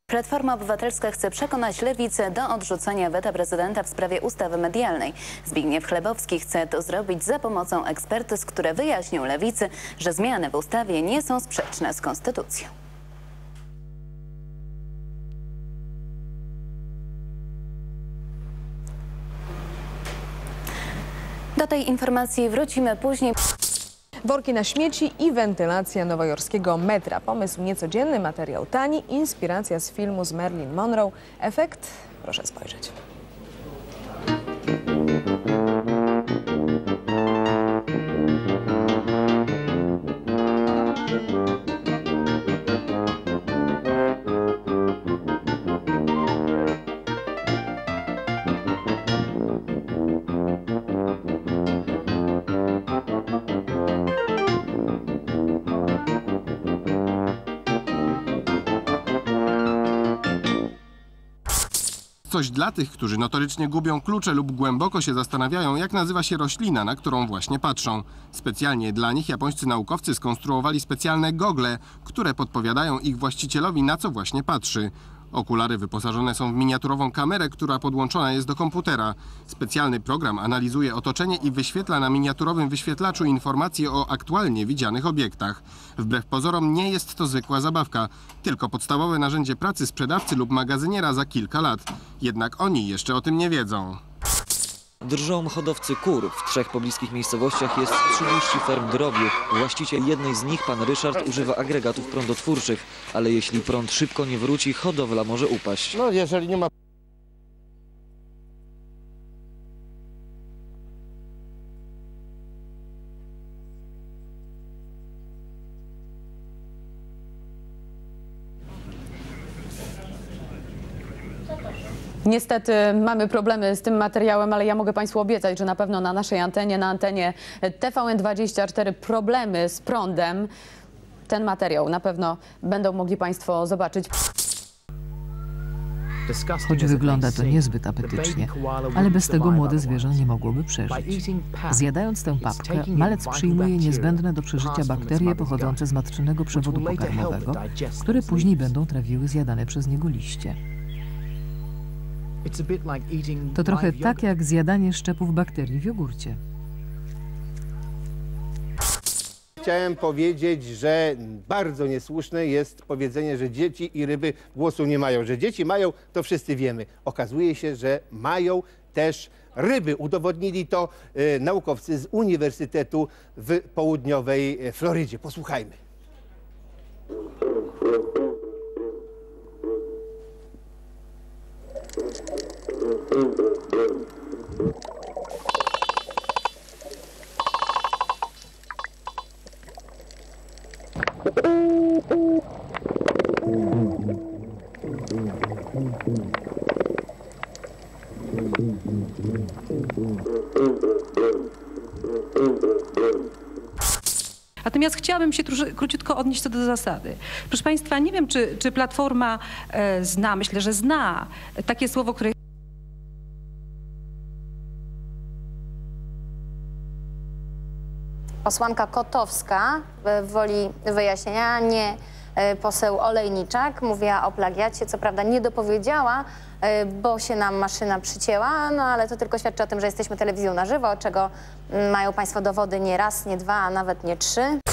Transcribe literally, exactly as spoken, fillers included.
Platforma Obywatelska chce przekonać Lewicę do odrzucenia weta prezydenta w sprawie ustawy medialnej. Zbigniew Chlebowski chce to zrobić za pomocą ekspertyz, które wyjaśnią Lewicy, że zmiany w ustawie nie są sprzeczne z konstytucją. Do tej informacji wrócimy później. Worki na śmieci i wentylacja nowojorskiego metra. Pomysł niecodzienny, materiał tani, inspiracja z filmu z Marilyn Monroe. Efekt? Proszę spojrzeć. Coś dla tych, którzy notorycznie gubią klucze lub głęboko się zastanawiają, jak nazywa się roślina, na którą właśnie patrzą. Specjalnie dla nich japońscy naukowcy skonstruowali specjalne gogle, które podpowiadają ich właścicielowi, na co właśnie patrzy. Okulary wyposażone są w miniaturową kamerę, która podłączona jest do komputera. Specjalny program analizuje otoczenie i wyświetla na miniaturowym wyświetlaczu informacje o aktualnie widzianych obiektach. Wbrew pozorom nie jest to zwykła zabawka, tylko podstawowe narzędzie pracy sprzedawcy lub magazyniera za kilka lat. Jednak oni jeszcze o tym nie wiedzą. Drżą hodowcy kur. W trzech pobliskich miejscowościach jest trzydzieści ferm drobiu. Właściciel jednej z nich, pan Ryszard, używa agregatów prądotwórczych. Ale jeśli prąd szybko nie wróci, hodowla może upaść. No jeżeli nie ma... Niestety mamy problemy z tym materiałem, ale ja mogę Państwu obiecać, że na pewno na naszej antenie, na antenie T V N dwadzieścia cztery problemy z prądem. Ten materiał na pewno będą mogli Państwo zobaczyć. Choć wygląda to niezbyt apetycznie, ale bez tego młode zwierzę nie mogłoby przeżyć. Zjadając tę papkę, malec przyjmuje niezbędne do przeżycia bakterie pochodzące z matczynego przewodu pokarmowego, które później będą trawiły zjadane przez niego liście. To trochę tak jak zjadanie szczepów bakterii w jogurcie. Chciałem powiedzieć, że bardzo niesłuszne jest powiedzenie, że dzieci i ryby głosu nie mają. Że dzieci mają, to wszyscy wiemy. Okazuje się, że mają też ryby. Udowodnili to y, naukowcy z Uniwersytetu w południowej Florydzie. Posłuchajmy. Natomiast chciałabym się troszkę króciutko odnieść co do zasady. Proszę Państwa, nie wiem, czy, czy Platforma e, zna, myślę, że zna takie słowo, które... Posłanka Kotowska woli wyjaśnienia, nie poseł Olejniczak. Mówiła o plagiacie, co prawda nie dopowiedziała, bo się nam maszyna przycięła, no ale to tylko świadczy o tym, że jesteśmy telewizją na żywo, czego mają Państwo dowody nie raz, nie dwa, a nawet nie trzy.